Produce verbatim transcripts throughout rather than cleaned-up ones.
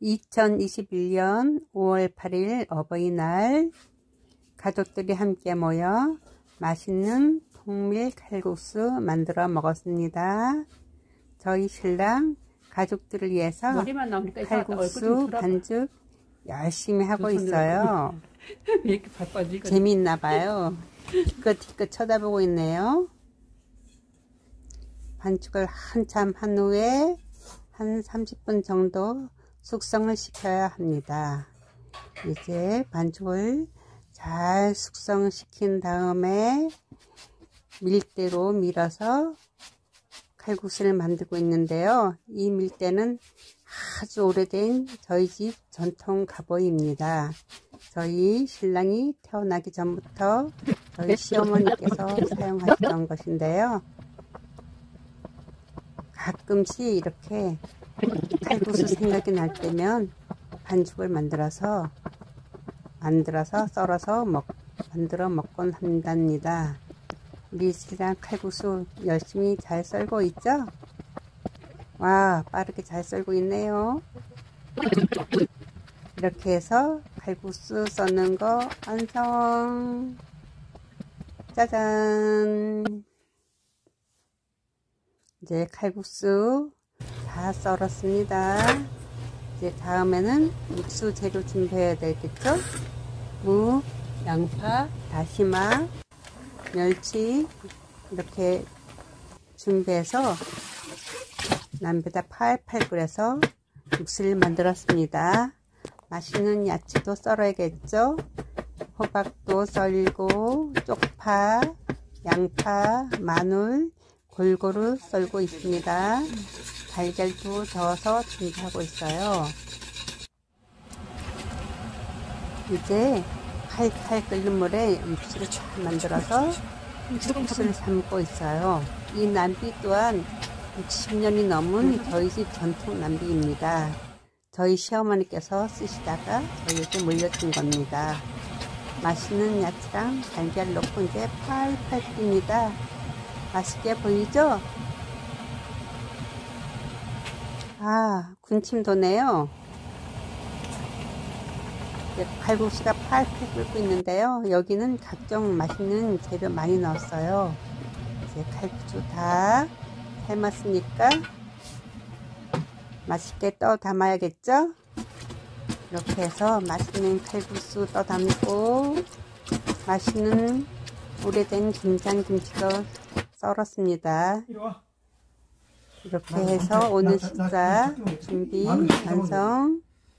이천이십일 년 오월 팔일 어버이날 가족들이 함께 모여 맛있는 통밀 칼국수 만들어 먹었습니다. 저희 신랑 가족들을 위해서 칼국수 반죽 열심히 하고 있어요. 재미있나 봐요. 뒤끝뒤끝 쳐다보고 있네요. 반죽을 한참 한 후에 한 삼십 분 정도 숙성을 시켜야 합니다. 이제 반죽을 잘 숙성시킨 다음에 밀대로 밀어서 칼국수를 만들고 있는데요. 이 밀대는 아주 오래된 저희 집 전통 가보입니다. 저희 신랑이 태어나기 전부터 저희 시어머니께서 사용하시던 것인데요. 가끔씩 이렇게 칼국수 생각이 날 때면 반죽을 만들어서 만들어서 썰어서 먹, 만들어 먹곤 한답니다. 우리 신랑 칼국수 열심히 잘 썰고 있죠? 와, 빠르게 잘 썰고 있네요. 이렇게 해서 칼국수 썰는 거 완성. 짜잔. 이제 칼국수 다 썰었습니다. 이제 다음에는 육수 재료 준비해야 되겠죠? 무, 양파, 다시마, 멸치 이렇게 준비해서 남배다 팔팔 끓여서 육수를 만들었습니다. 맛있는 야채도 썰어야겠죠? 호박도 썰고 쪽파, 양파, 마늘 골고루 썰고 있습니다. 달걀도 저어서 준비하고 있어요. 이제 칼칼 끓는 물에 육수를 쫙 만들어서 육수를 삶고 있어요. 이 냄비 또한 육십 년이 넘은 저희 집 전통 냄비입니다. 저희 시어머니께서 쓰시다가 저희에게 물려준 겁니다. 맛있는 야채랑 달걀 넣고 이제 팔팔 끓입니다. 맛있게 보이죠? 아, 군침 도네요. 칼국수가 팔팔 끓고 있는데요. 여기는 각종 맛있는 재료 많이 넣었어요. 이제 칼국수 다 삶았으니까 맛있게 떠 담아야겠죠? 이렇게 해서 맛있는 칼국수 떠 담고 맛있는 오래된 김장김치도 썰었습니다. 이렇게 해서 오늘 식사 준비 완성.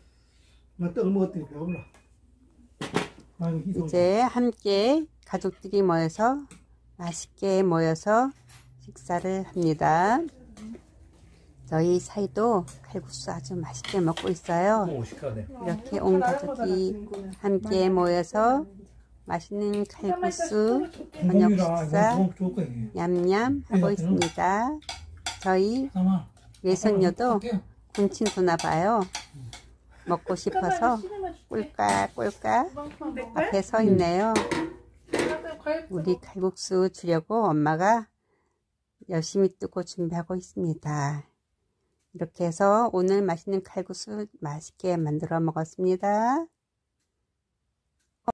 이제 함께 가족들이 모여서 맛있게 모여서 식사를 합니다. 저희 사이도 칼국수 아주 맛있게 먹고 있어요. 이렇게 온 가족이 함께 모여서 맛있는 칼국수 저녁 식사 냠냠 하고 있습니다. 저희 외손녀도 군침 도나 봐요. 먹고 싶어서 꿀깍 꿀깍 앞에 서 있네요. 우리 칼국수 주려고 엄마가 열심히 뜨고 준비하고 있습니다. 이렇게 해서 오늘 맛있는 칼국수 맛있게 만들어 먹었습니다.